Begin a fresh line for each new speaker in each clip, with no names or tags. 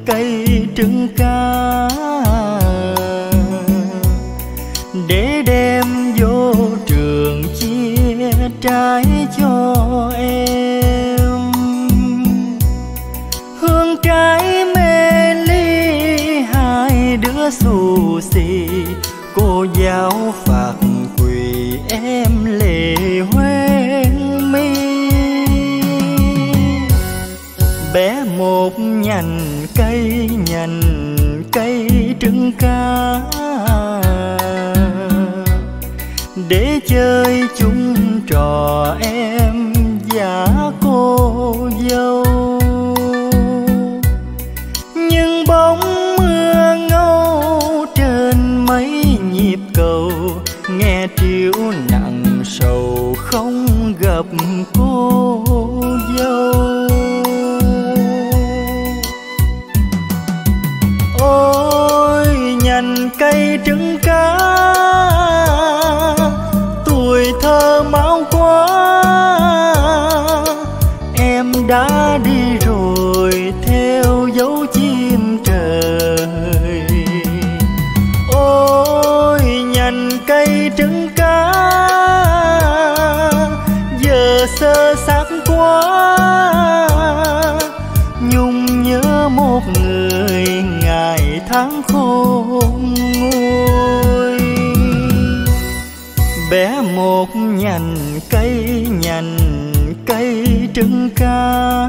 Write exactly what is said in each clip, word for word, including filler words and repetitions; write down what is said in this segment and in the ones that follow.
cây trứng cá, để đem vô trường chia trái cho em. Hương trái mê ly hai đứa xù xì, cô giáo phạt quỳ em lệ hoen mi. Bé một nhành cây nhành cây trứng cá, để chơi chung trò em và cô dâu. Nhưng bóng mưa ngâu trên mấy nhịp cầu, nghe triểu nặng sầu không gặp cô dâu. Ôi nhành cây trứng cá, tuổi thơ máu quá, em đã đi rồi theo dấu chim trời. Ôi nhành cây trứng cá, giờ sơ xác quá, nhung nhớ một người ngày tháng khôn nguôi. Bé một nhành cây nhành cây trứng cá,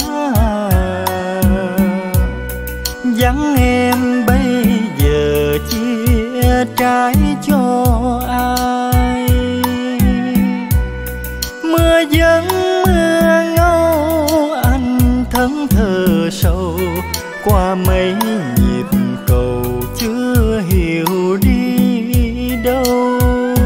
vắng em bây giờ chia trái cho ai. Mưa vẫn mưa ngâu anh thẫn thờ sầu, qua mấy nhịp cầu chưa hiểu đi đâu.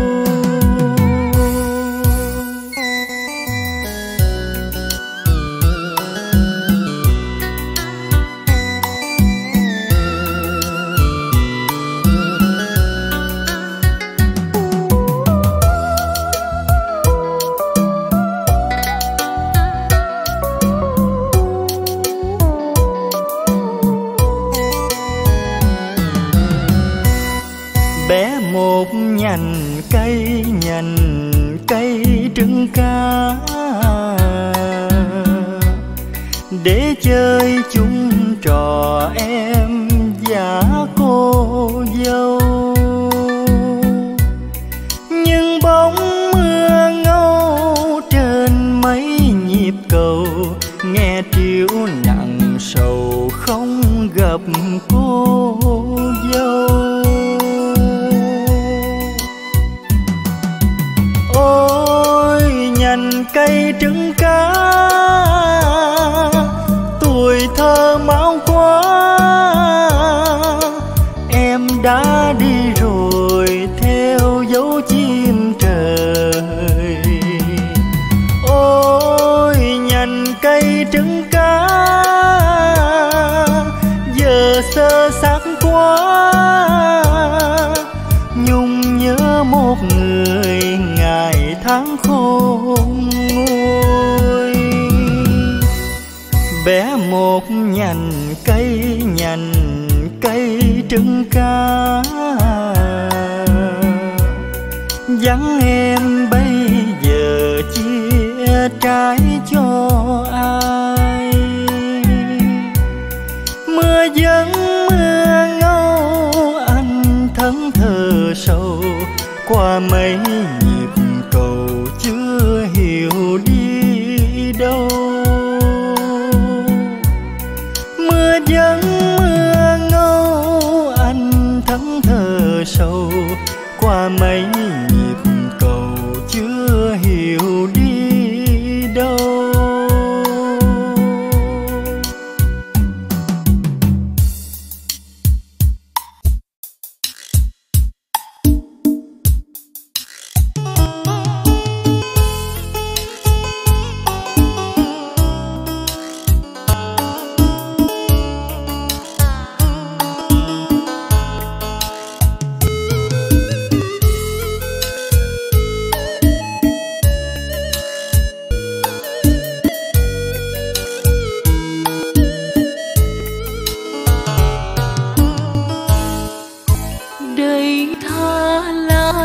Bé một nhành cây nhành cây trứng cá, để chơi chung trò em và cô dâu. Nhưng bóng mưa ngâu trên mấy nhịp cầu, nghe triểu nặng sầu không gặp cô dâu. Ôi nhành cây trứng cá, tuổi thơ máu quá, em đã đi rồi theo dấu chim trời. Ôi nhành cây trứng cá, giờ sơ xác quá, nhung nhớ một người ngày tháng khôn nguôi. Bé một nhành cây nhành cây trứng cá, vắng em bây giờ chia trái cho ai. Mưa vẫn mưa ngâu anh thẫn thờ sầu, qua mấy nhịp cầu chưa hiểu đi đâu. Mưa vẫn mưa ngâu anh thẫn thờ sầu, qua mấy nhịp cầu chưa hiểu đi đâu.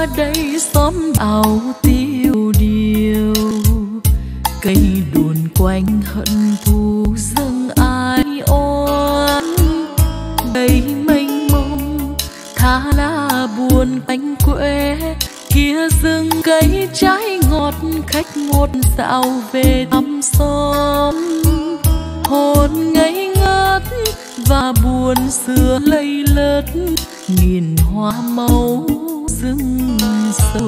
lá đây xóm ảo tiêu điều, cây đồn quanh hận thù dâng ai oan. Đầy mênh mông thả lá buồn cánh quê, kia rừng cây trái ngọt khách một dạo về thăm xóm. Hồn ngây ngất và buồn xưa lây lất, nghìn hoa màu rừng sâu.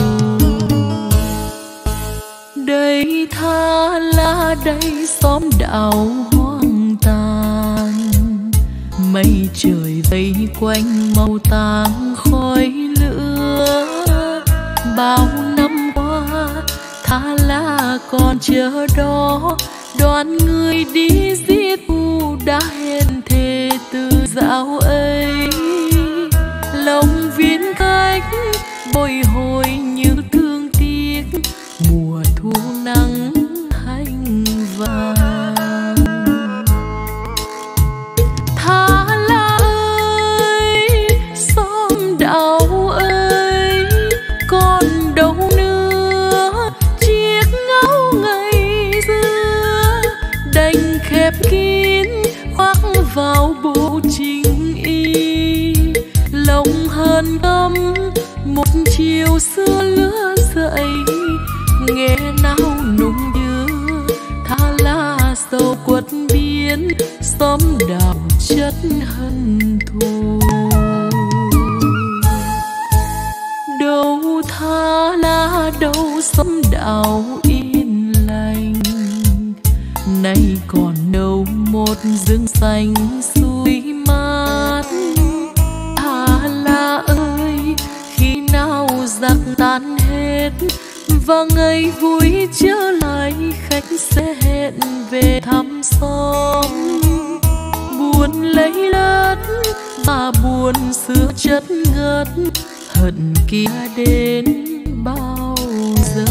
Đây tha lá đây xóm đạo hoang tàn, mây trời vây quanh màu tang khói lửa. Bao năm qua tha lá còn chờ đó, đoàn người đi giết u đã hẹn thề từ dạo ấy. Lòng viên khách bồi hồi như thương tiếc, mùa thu nắng hành vàng. Tha lá ơi xóm đạo ơi, còn đâu nữa chiếc ngáo ngày xưa. Đành khép kín khoác vào bộ chính y, lòng hờn căm một chiều xưa lứa dậy. Nghe nào nung đưa tha lá sầu quất biến, xóm đạo chất hận thù. Đâu tha lá đâu xóm đạo yên lành, nay còn đâu một rừng xanh suối mát. Tha lá ơi khi nào giặc tan hết, và ngày vui trở lại khách sẽ hẹn về thăm xóm. Buồn lấy lất và buồn xưa chất ngất, hận kia đến bao giờ.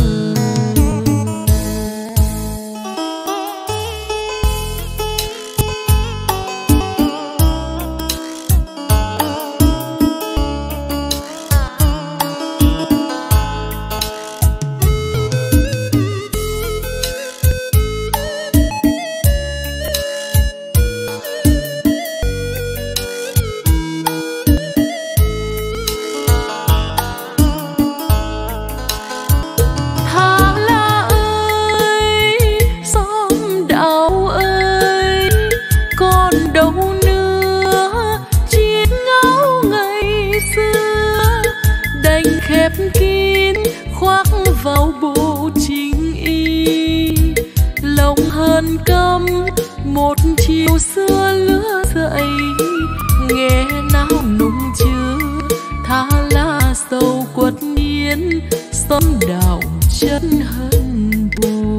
Vào bộ chính y, lòng hờn căm một chiều xưa lứa dậy. Nghe nào nung chưa tha lá sầu quất biến, xóm đạo chất hận thù.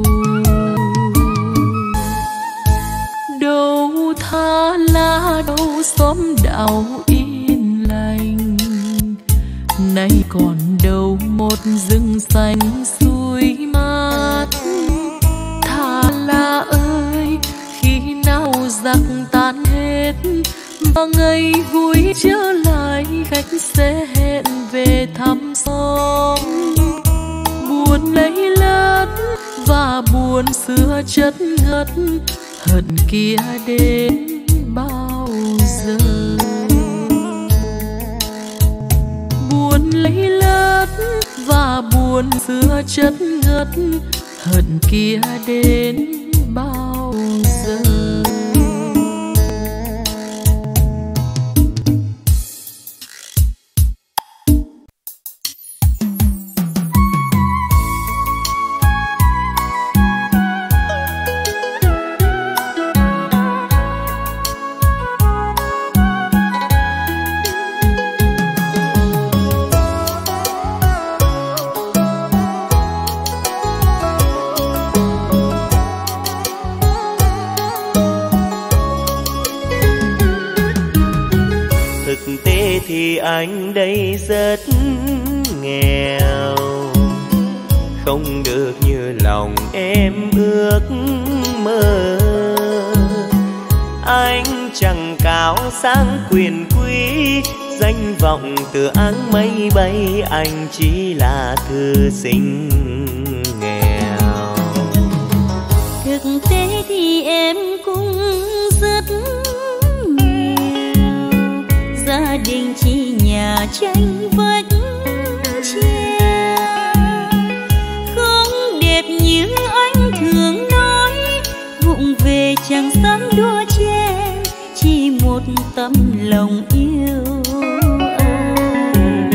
Đâu tha lá đâu xóm đạo yên lành, nay còn đâu một rừng xanh suối mát. Tha lá ơi khi nào giặc tan hết, và ngày vui trở lại khách sẽ hẹn về thăm xóm. Buồn lấy lất và buồn xưa chất ngất, hận kia đến bao giờ. Buồn lấy lất và buồn xưa chất ngất, hận kia đến bao giờ.
Thì anh đây rất nghèo, không được như lòng em ước mơ. Anh chẳng cao sang quyền quý, danh vọng từ áng mây bay, anh chỉ là thư sinh nghèo.
Thực tế thì em cũng rất nghèo, gia đình chỉ nhà tranh vách tre, không đẹp như anh thường nói, vụng về chẳng dám đua chen, chỉ một tấm lòng yêu anh.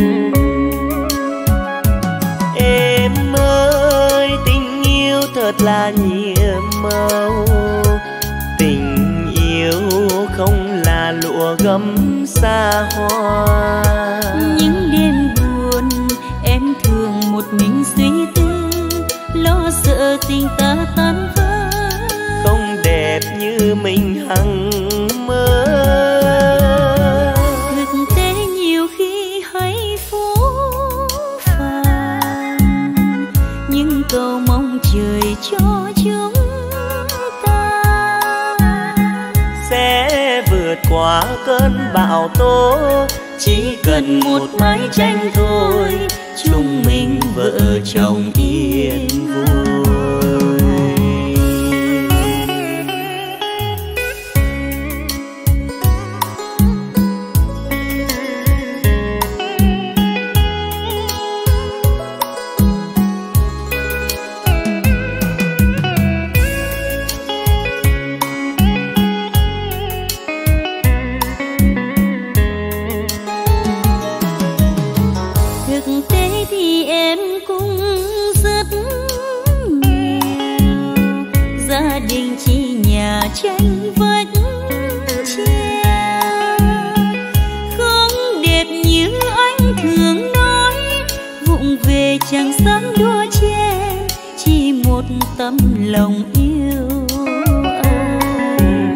Em ơi tình yêu thật là nhiệm màu, tình yêu không là lụa gấm xa hoa.
Những đêm buồn em thường một mình suy tư, lo sợ tình ta tan vỡ,
không đẹp như mình hằng mơ.
Thực tế nhiều khi hay phố phàng, nhưng cầu mong trời cho chúng ta
sẽ vượt qua cơn bão tố, chỉ cần một mái tranh thôi, chúng mình vợ chồng yên vui.
tranh vách tre không đẹp như anh thường nói, vụng về chẳng dám đua chen, chỉ một tấm lòng yêu anh.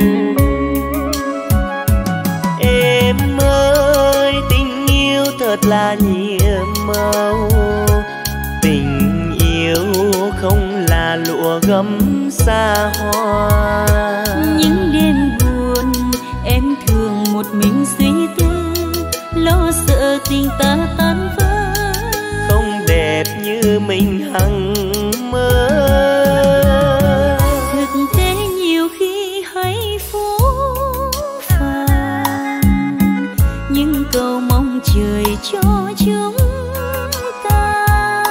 Em ơi tình yêu thật là nhiệm màu, tình yêu không là lụa gấm xa hoa.
Những đêm buồn em thường một mình suy tư, lo sợ tình ta tan vỡ,
không đẹp như mình hằng mơ.
Thực tế nhiều khi hay phố phàng, nhưng cầu mong trời cho chúng ta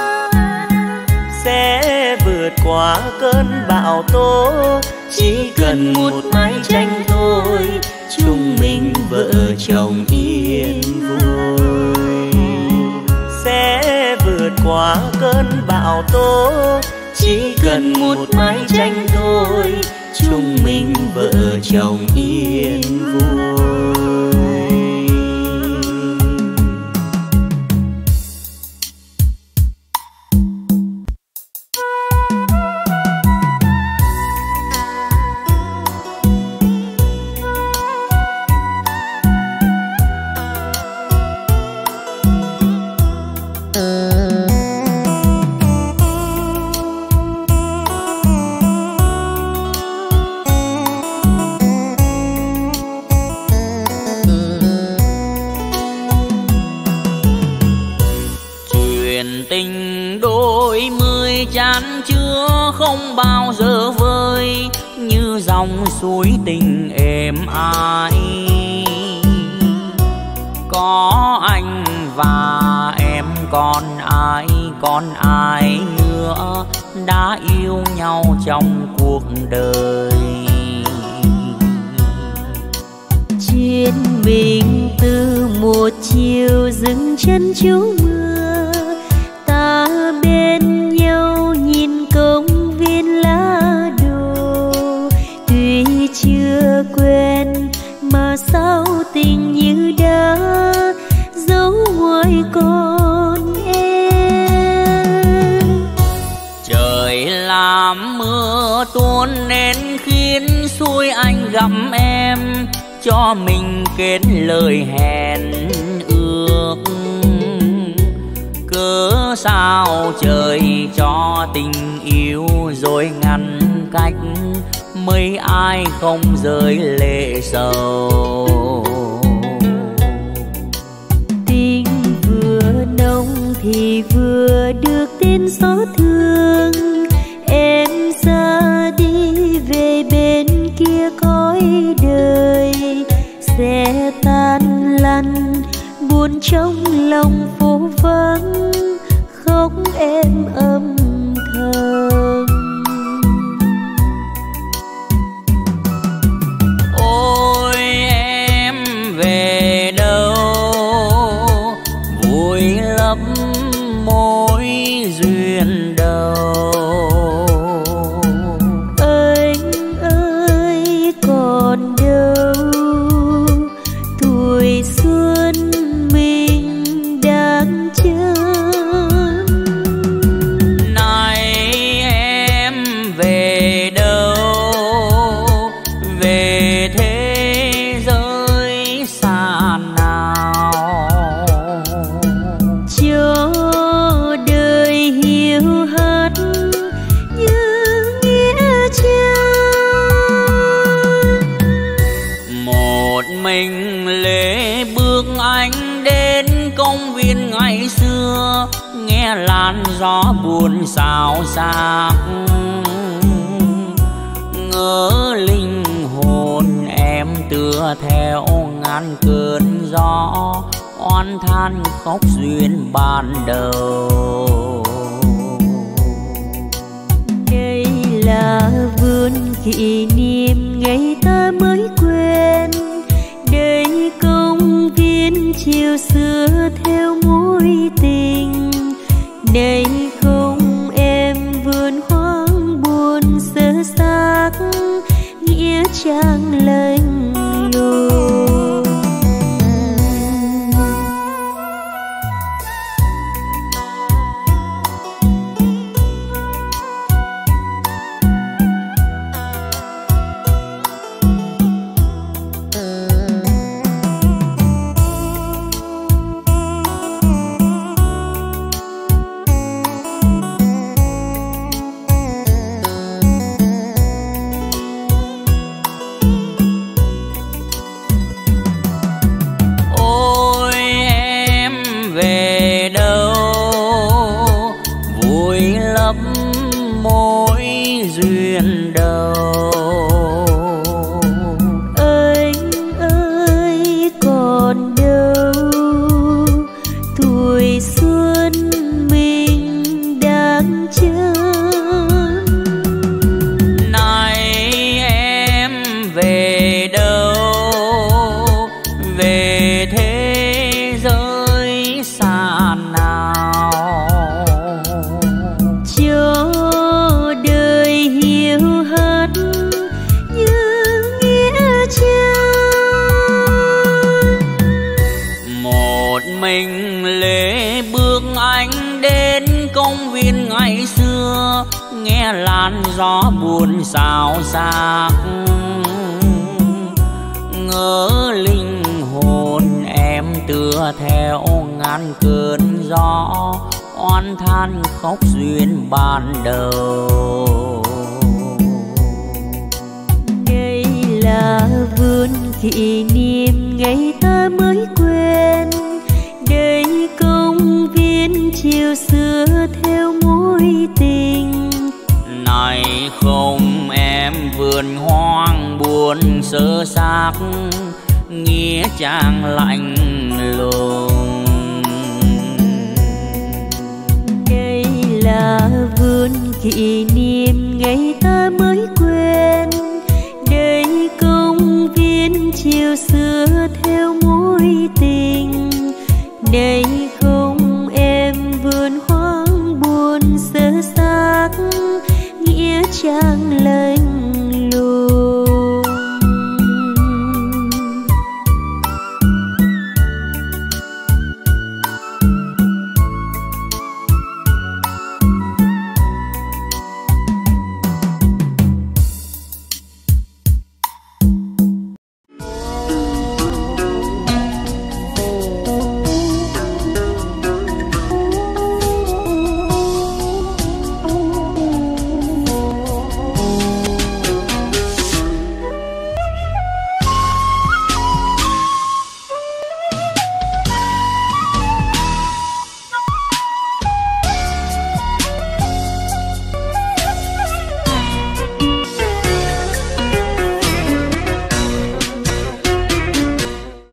sẽ vượt qua cơn bão tố, chỉ cần một mái tranh thôi, chúng mình vợ chồng yên vui. Sẽ vượt qua cơn bão tố, chỉ cần một mái tranh thôi, chúng mình vợ chồng yên vui.
Không bao giờ vơi như dòng suối tình êm ái, có anh và em còn ai, còn ai nữa đã yêu nhau trong cuộc đời.
Chuyện mình từ một chiều dừng chân trú mưa, ta bên nhau nhìn công viên lá đồ, tuy chưa quen mà sao tình như đã giấu ngoài con em.
Trời làm mưa tuôn nên khiến xuôi anh gặp em, cho mình kết lời hẹn ước. Cớ sao trời cho tình yêu rồi ngăn cách, mấy ai không rơi lệ sầu.
lẽ tan lăn, buồn trong lòng phố vắng, khóc em âm thầm.
Ôi em về đâu, vui lấp mối duyên đầu.
Anh ơi còn đâu, tuổi xuân mình đang chờ.
Này em về đâu, về thế giới xa nào,
cho đời hiu hắt như nghĩa trang.
một mình lê bước anh đến công viên ngày xưa, nghe làn gió buồn xào xạc, ngỡ linh hồn em tựa theo ngàn cơn gió, oan than khóc duyên ban đầu.
Đây là vườn kỷ niệm ngày ta mới quen, đây công viên chiều xưa theo mối tình, đây không em vườn hoang buồn sơ xác, nghĩa trang lạnh lùng.
Ôi em về đâu, vui lấp mối duyên đầu.
Anh ơi còn đâu, tuổi xuân mình đang chờ.
Này em về đâu, về thế giới xa nào,
Cho đời hiu hắt như nghĩa trang.
một mình lê bước anh đến công viên ngày xưa, nghe làn gió buồn xào xạc, ngỡ linh hồn em tựa theo ngàn cơn gió, oan than khóc duyên ban đầu.
Đây là vườn kỷ niệm ngày ta mới quen, đây công viên chiều xưa theo mối tình,
Này không em vườn hoang buồn sơ xác, nghĩa trang lạnh lùng.
đây là vườn kỷ niệm ngày ta mới quen, đây công viên chiều xưa theo mối tình, đây